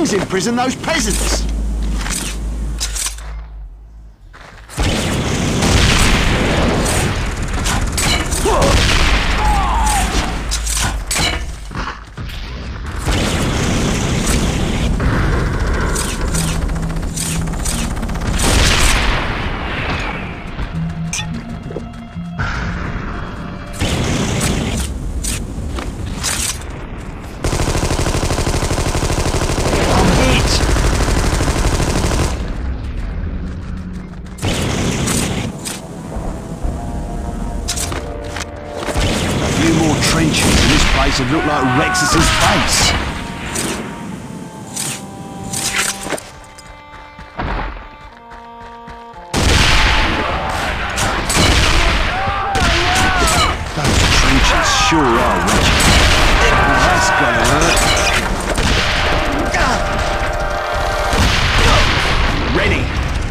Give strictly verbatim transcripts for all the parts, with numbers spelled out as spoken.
Please imprison those peasants! Would look like Rexus's face. Those trenches sure are wretched. That's gonna hurt. Ready.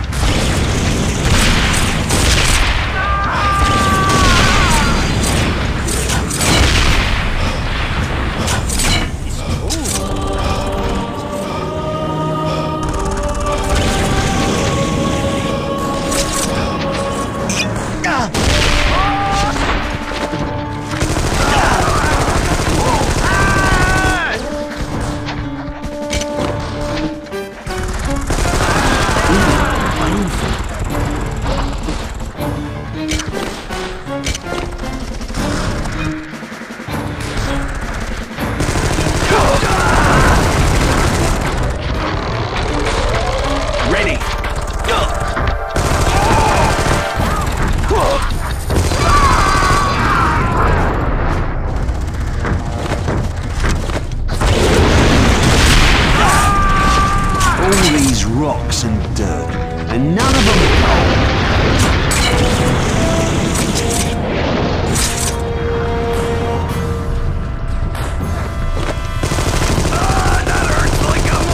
Rocks and dirt, and none of them gold. Ah, that hurts like a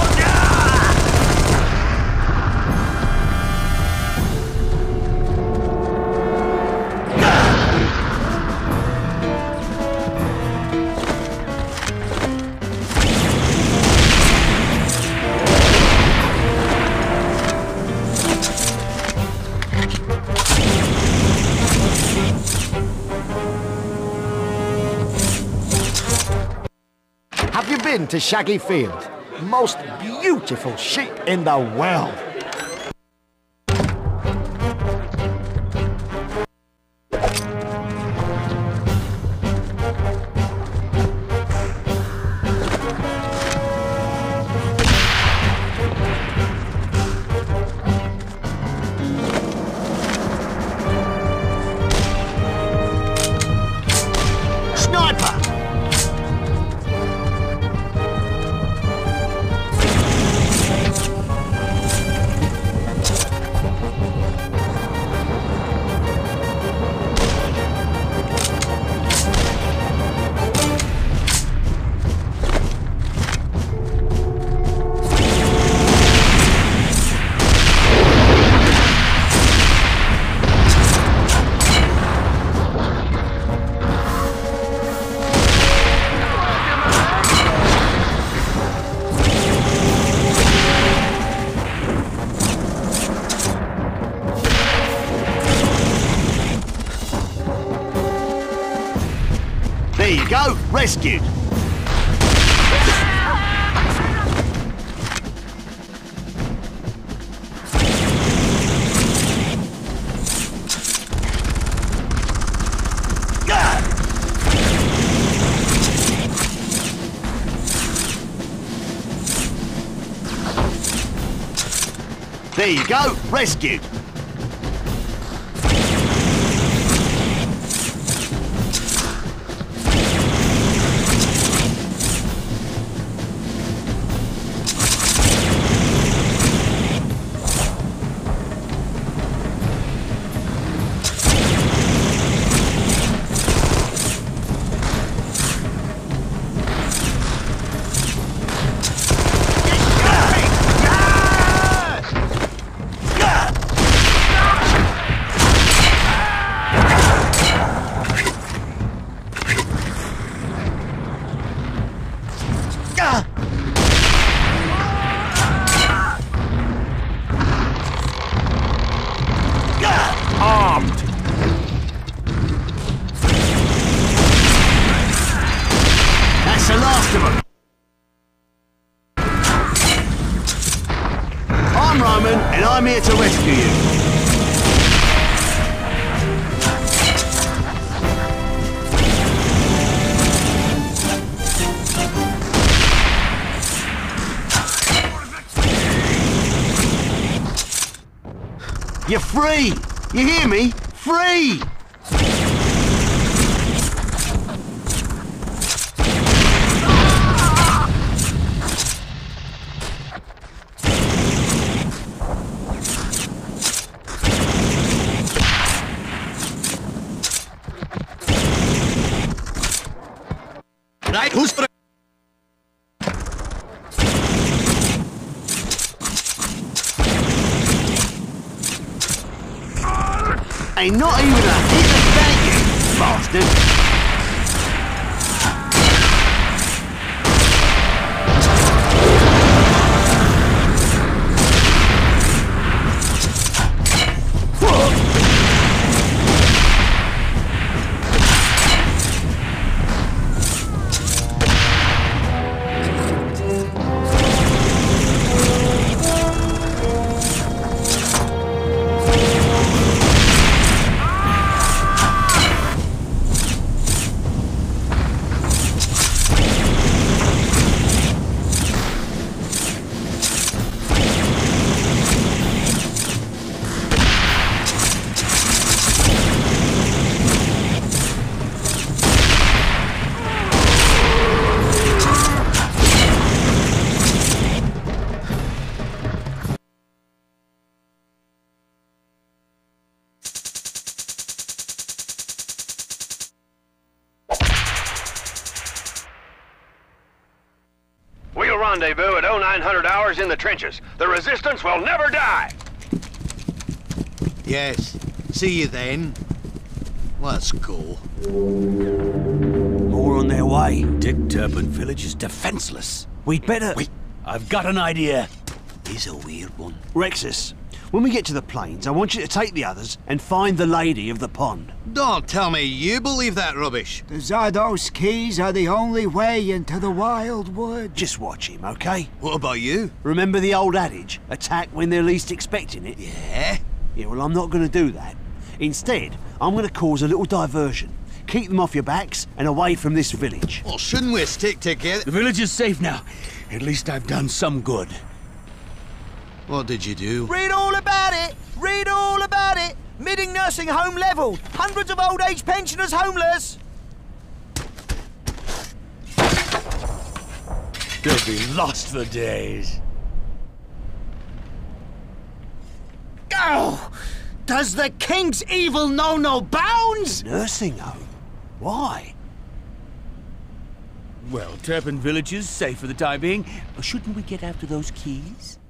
Have you been to Shaggy Field? Most beautiful sheep in the world. There you go, rescued. There you go, rescued. I'm here to rescue you. You're free! You hear me? Free! Right, who's for Ain't not even a hit of thank you, bastard! We'll rendezvous at oh nine hundred hours in the trenches. The resistance will never die! Yes. See you then. Let's go. More on their way. Dick Turpin village is defenseless. We'd better... Wait. I've got an idea. He's a weird one. Rexus, when we get to the plains, I want you to take the others and find the lady of the pond. Don't tell me you believe that rubbish. The Zardos keys are the only way into the wild wood. Just watch him, okay? What about you? Remember the old adage, attack when they're least expecting it? Yeah? Yeah, well, I'm not going to do that. Instead, I'm going to cause a little diversion. Keep them off your backs and away from this village. Well, shouldn't we stick together? The village is safe now. At least I've done some good. What did you do? Read all about it! Read all about it! Midding nursing home leveled! Hundreds of old age pensioners homeless! They'll be lost for days. Oh! Does the king's evil know no bounds? Nursing home? Why? Well, Turpin village is safe for the time being. Shouldn't we get after those keys?